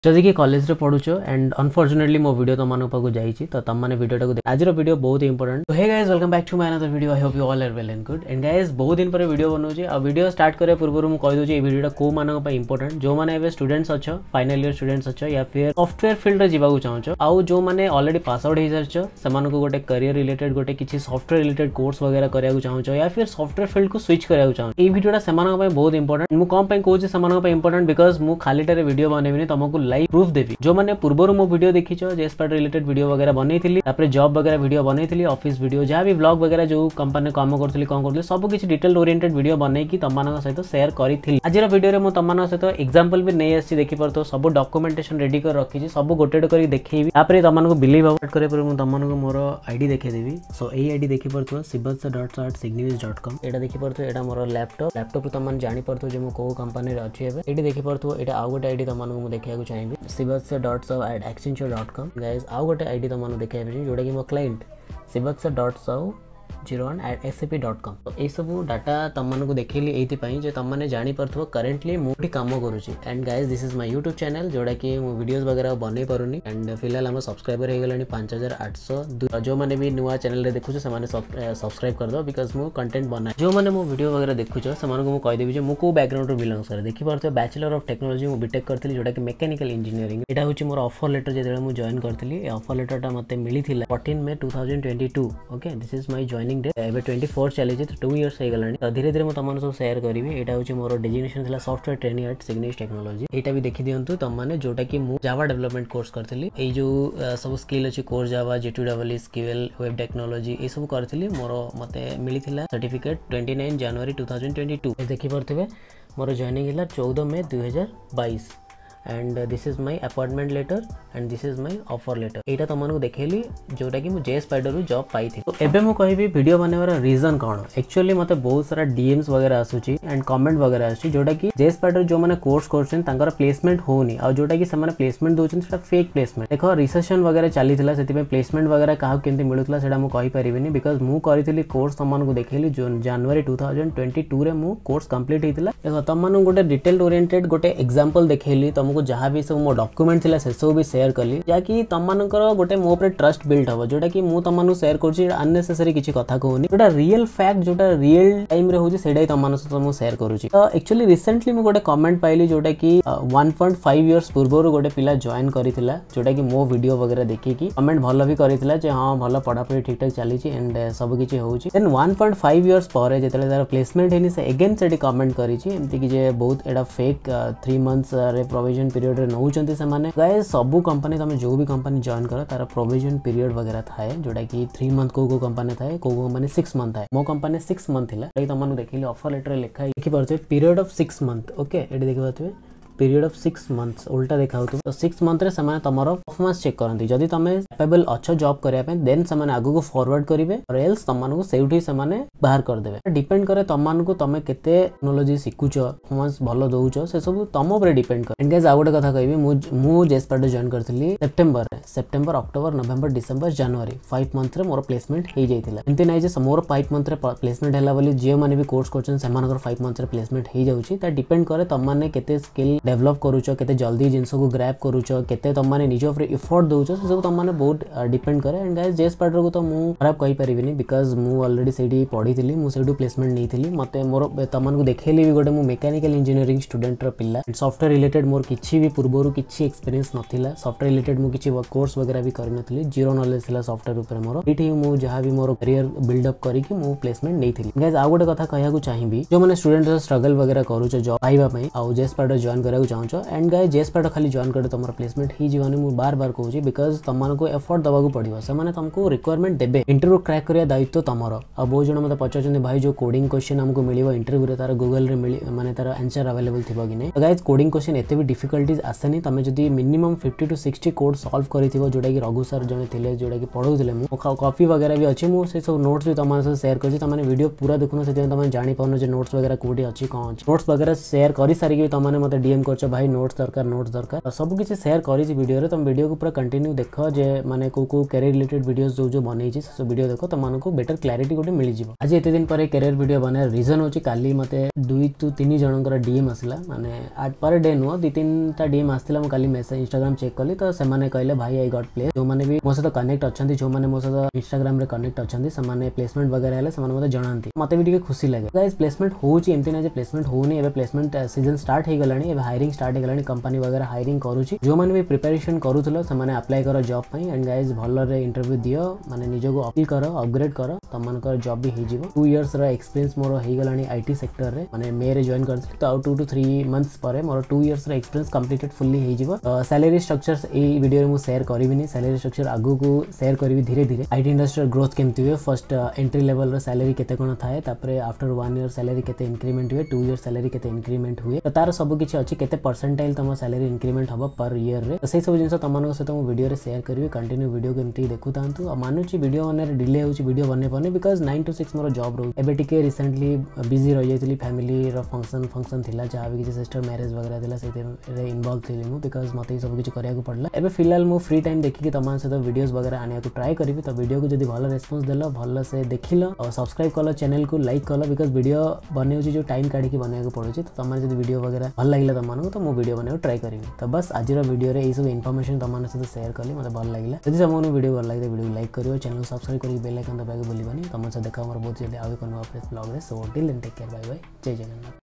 जदि कि कॉलेज रे पढुचो एंड अनफॉर्चुनेटली मो वीडियो तुम मानक पाको जाईची तो तुम माने वीडियो टाको आज रो वीडियो बहुत इंपोर्टेंट। तो hey guys welcome back to my another video. I hope you all are well and good. And guys बहुत दिन पर वीडियो बनौची आ वीडियो स्टार्ट करे पूर्व मु कहि दोची ए वीडियोटा को मानक पय इंपोर्टेंट जो माने एबे स्टूडेंट्स अछो फाइनल ईयर स्टूडेंट्स अछो या फिर सॉफ्टवेयर फील्ड रे जीवा चाहछो आउ जो माने ऑलरेडी पास आउट हे सरछो सेमानको गोटे करियर रिलेटेड गोटे किछि सॉफ्टवेयर रिलेटेड कोर्स वगैरह करिया चाहछो या फिर सॉफ्टवेयर फील्ड को स्विच करिया चाहछो ए वीडियोटा सेमानक पय बहुत इंपोर्टेंट। मु कम पय कहूची सेमानक पय इंपोर्टेंट बिकॉज़ मु खालीटारे वीडियो बनेबिनी तुमको लाइव प्रूफ देबी जो माने पूर्व मो वीडियो देखिछो जेएसपैड रिलेटेड वीडियो वगैरह बनैथिली तापर जॉब वगैरह वीडियो बनैथिली ऑफिस वीडियो जहाँ भी ब्लॉग वगैरह जो कंपनी काम करथली कोन करथली सब किछि डिटेल ओरिएंटेड वीडियो बनै कि तमମାନଙ୍କ सहित शेयर करिथिली। आजिर वीडियो रे मो तमମାନଙ୍କ सहित एग्जांपल भी नै आछि देखि परतो सब डॉक्यूमेंटेशन रेडी कर रखिछि सब गोटेड करी देखैबी तापर तमनको बिलीव अबाउट करे पर मो तमनको मोर आईडी देखै देबी। सो एई आईडी देखि परतो sibatsa.signivis.com एटा देखि परतो एटा मोर लैपटॉप तमन जानि परतो जे मो को कंपनी रे अछि एबे एटी देखि परतो एटा आउ गोटे आईडी तमनको मो देखैया चाहिबी sibatsa.saw@accenture.com गाइस आउ गोटे आईडी तमन देखैबे जोडा कि मो क्लाइंट sibatsa.saw01@sap.com। तो ए सब डाटा तमनको देखैली एति पई जे तमने जानि परथो करेंटली मोठी काम करूची। And guys this is my YouTube channel जोडा कि मो वीडियोस वगैरह बनै परुनी एंड फिलहाल हम सब्सक्राइबर हे गेलानी 5802 जो माने भी नुवा चैनल रे देखुछ से माने सब्सक्राइब कर दो बिकॉज़ मो कंटेंट बना जो माने मो वीडियो वगैरह देखुछ से माने को मो कहि देबी जे मो को बैकग्राउंड रो बिलोंग करे देखि परथो बैचलर ऑफ टेक्नोलॉजी मो बीटेक करथली जोडा कि मैकेनिकल इंजीनियरिंग एटा होची मोर ऑफर लेटर जे मो जॉइन करथली ए ऑफर लेटरटा मते मिली थिला 14 मई 2022। Okay this is my joining day एबे 24 चली जे 2 इयर्स हे गलानी तो धीरे धीरे मो तमन सब शेयर करबी। एटा होची मोर डेजिग्नेशन थिला software trainee at Signiwis technology एटा भी देखि दियंतु तम माने जोटा कि मु जावा डेवलपमेंट कोर्स करथली ए जो सब स्किल अछि course Java J2EE skill web technology ए सब करथली मोर मते मिली थिला सर्टिफिकेट 29 जनवरी 2022 ए देखि परथिबे मोर जॉइनिंग हिला 14 मई 2022 and this is my appointment letter and this is my offer letter एटा तमनको देखेली जोटा कि मु जेएसपैड रो जॉब पाई थी। तो एबे मु कहबी वीडियो बनेवार रीजन कोन एक्चुअली मते बहुत सारा डीएम्स वगैरह आसुची एंड कमेंट वगैरह आसुची जोटा कि जेएसपैड रो जो माने कोर्स करछन तांकर प्लेसमेंट होनी आ जोटा कि से माने प्लेसमेंट दोछन सेटा फेक प्लेसमेंट देखो रिसेशन वगैरह चली थिला सेति पे प्लेसमेंट वगैरह काहा केंति मिलुतला सेटा मु कहि परिबिनी बिकॉज़ मु करिथिली कोर्स तमनको देखेली जनवरी 2022 रे मु कोर्स कंप्लीट हितला देखो तमन गोटे डिटेल ओरिएंटेड गोटे एग्जांपल देखेली तुमको जहां भी सब मो डॉक्यूमेंट थिला से सब भी शेयर कली जाकी तमनकर गोटे मो ऊपर ट्रस्ट बिल्ड हो जोटा कि मु तमनु शेयर करछि अननेसेसरी किछि कथा कहूनी जोटा रियल फैक्ट जोटा रियल टाइम रे होछि सेडा तमन से मु शेयर करूछि। तो एक्चुअली रिसेंटली मु गोटे कमेंट पाइली जोटा कि 1.5 इयर्स पूर्व गोटे पिला जॉइन करिथिला जोटा कि मो वीडियो वगैरह देखि कि कमेंट भलो भी करिथिला जे हां भलो पढा पढी ठीक ठाक चली छि एंड सब किछि होछि। देन 1.5 इयर्स पर जेतले तार प्लेसमेंट हेनी से अगेन सेडी कमेंट करि छि एमति कि जे बहुत एडा फेक 3 मंथ्स रे प्रोविजन पीरियड रे नउचंती से माने गाइस सब कंपनी तमे जो भी कंपनी जॉइन करो तार प्रोविजन पीरियड वगैरह थाए जोटा कि 3 मंथ को कंपनी थाए को कंपनी 6 मंथ थाए मो कंपनी 6 मंथ थिला लाइक तमन देखिली ऑफर लेटर लिखा देखि परछे पीरियड ऑफ 6 मंथ। ओके एडी देखि परछे पीरियड ऑफ 6 मंथ्स उल्टा देखाउ तो 6 मंथ रे समान तमरो परफॉर्मेंस चेक करंती जदी तमे कैपेबल अच्छो जॉब करिया पे देन समान आगु को फॉरवर्ड करिवे और एल्स तमन को सेउठी समान बाहर कर देबे डिपेंड करे तमन को तमे केते टेक्नोलॉजी सिकुचो परफॉर्मेंस भलो दोउचो से सब तम ऊपर डिपेंड कर। एंड गाइस आ गोटे कथा कहबी मु जेएसपैड जॉइन करथली सेप्टेम्बर अक्टोबर नवंबर डिसेंबर जनवरी 5 मंथ रे मोर प्लेसमेंट हे जाइतिला एंती नै जे मोर 5 मंथ रे प्लेसमेंट हैला बोली जे माने भी कोर्स करछन सेमानकर 5 मंथ रे प्लेसमेंट हे जाउची ता डिपेंड करे तम माने केते स्किल डेवलप करूचो केते जल्दी जिंस को ग्रैब करूचो केते तम माने निज ऊपर एफर्ट दोउचो से सब तम माने बहुत डिपेंड करे। एंड गाइस जेएसपैड रो तो मु खराब कहि परिबिनी बिकॉज़ मु ऑलरेडी सेडी पढिथिली मु सेडू प्लेसमेंट नैथिली मते मोर तमन को देखेली भी गोटे मु मैकेनिकल इंजीनियरिंग स्टूडेंट रो पिल्ला सॉफ्टवेयर रिलेटेड मोर किछि भी पूर्वरु किछि एक्सपीरियंस नथिला सॉफ्टवेयर रिलेटेड मु किछि कोर्स वगैरह भी करि नथिली जीरो नॉलेज थिला सॉफ्टवेयर ऊपर मोर एठी मु जहां भी मोर करियर बिल्ड अप करी कि मु प्लेसमेंट नैथिली। गाइस आ गोटे कथा कहया को चाहिबी जो माने स्टूडेंट स्ट्रगल वगैरह करूचो जॉब पाइबा पई आ जेएसपैड जॉइन करा को चाहछो एंड गाइस जेएसपैड खाली जॉइन करे तमर प्लेसमेंट ही जीवानी मु बार बार कहूची बिकॉज़ तमन को एफर्ट दबा को पड़िबो से माने तुमको रिक्वायरमेंट देबे इंटरव्यू क्रैक करिया दायित्व तमरो आ बहुत जण मते पचाचंदी भाई जो कोडिंग क्वेश्चन हमको मिलिबो इंटरव्यू रे तार गूगल रे मिली माने तार आंसर अवेलेबल थिबो कि नै। तो गाइस कोडिंग क्वेश्चन एते भी डिफिकल्टीज आसेनी तमे जदी मिनिमम 50 to 60 कोड सॉल्व करिथिबो जोटा कि रघु सर जने थिले जोटा कि पढौथिले मु कॉपी वगैरह भी अछि मु से सब नोट्स भी तमन से शेयर करछि तमने वीडियो पूरा देखुनो से तमने जानि पाउनो जे नोट्स वगैरह कोडी अछि कोन नोट्स वगैरह शेयर करि सारि कि तमने मते डीएम करछ भाई नोट्स दरकार सब किछि शेयर करि छि वीडियो रे तुम वीडियो को पूरा कंटिन्यू देखो जे माने को कैरियर रिलेटेड वीडियोस जो बनै छी सब वीडियो देखो तुमको बेटर क्लैरिटी गोटे मिल जिवो। आज एते दिन पर कैरियर वीडियो बनार रीजन होची काली मते 2 to 3 जनकर डीएम आसला माने आज पर डे नो 2-3 टा डीएम आस्तिला म काली मेसेज इंस्टाग्राम चेक कली तो से माने कहले भाई आई गॉट प्लेस जो माने भी मो सहित कनेक्ट अछंती जो माने मो सहित इंस्टाग्राम रे कनेक्ट अछंती से माने प्लेसमेंट वगैरह हेले से माने मते जणांती मते भी ठीक खुशी लागे। गाइस प्लेसमेंट होची एमती ना जे प्लेसमेंट होनी एबे प्लेसमेंट सीजन स्टार्ट हे गलानी एबे हायरिंग स्टार्ट हे गलानी कंपनी वगैरह हायरिंग करूची जो माने भी प्रिपरेशन करूथलो से माने अप्लाई करो जॉब पई एंड गाइस भलो रे इंटरव्यू दियो माने निजो को अपील करो अपग्रेड करो तमनकर जॉब भी हे जिवो। 2 इयर्स रा एक्सपीरियंस मोर हे गलानी आईटी सेक्टर रे माने मे रे जॉइन करथि तो 2 to 3 मंथ्स परे मोर 2 इयर्स रा एक्सपीरियंस कंप्लीटेड फुल्ली हे जिवो। सैलरी स्ट्रक्चर्स ए वीडियो रे मु शेयर करबिनी सैलरी स्ट्रक्चर आगु को शेयर करबी धीरे धीरे आईटी इंडस्ट्री ग्रोथ केमति हुए फर्स्ट एंट्री लेवल रो सैलरी केते कोन थाए तापरे आफ्टर 1 ईयर सैलरी केते इंक्रीमेंट हुए 2 ईयर सैलरी केते इंक्रीमेंट हुए तो तार सब किछि अछि केते परसेंटाइल तम सैलरी इंक्रीमेंट हबो पर ईयर रे से सब जिंस तमन से मु वीडियो रे शेयर करबी कंटिन्यू वीडियो केमति देखु तांतु आ मानुची वीडियो बने डिले होची वीडियो बने पने बिकॉज़ 9 to 6 मोर जॉब रो एबे टिके रिसेंटली बिजी रह जायतली फैमिली रो फंक्शन थिला जहा भी किछि सिस्टर मैरिज वगैरह थिला से रे इन्वॉल्व थिली मु बिकॉज़ मते सब किछि करिया को पड़ला एबे फिलहाल मु फ्री टाइम देखि कि तमन से तो वीडियोस वगैरह आनिया को ट्राई करबी तो वीडियो को जदी भलो रेस्पॉन्स देलो भलो से देखिलो और सब्सक्राइब कलो चैनल को लाइक कलो बिकॉज़ वीडियो बने होची जो टाइम काढी के बनाया को पड़ुची तो तमन जदी वीडियो वगैरह भल लागला तमन को तो मु वीडियो बनाय ट्राई करबी। तो बस आज रो वीडियो रे ए सब इन्फॉर्मेशन तमन से शेयर करली मते भल लागला जदी समोनु वीडियो भल लागे वीडियो लाइक करियो चैनल को सब्सक्राइब करी बेल आइकन दबाके भूलिबानी तमन से देखा हमर बहुत जल्दी आवे कोनो अपडेट ब्लॉग रे so till then take care bye bye जय जगन्नाथ।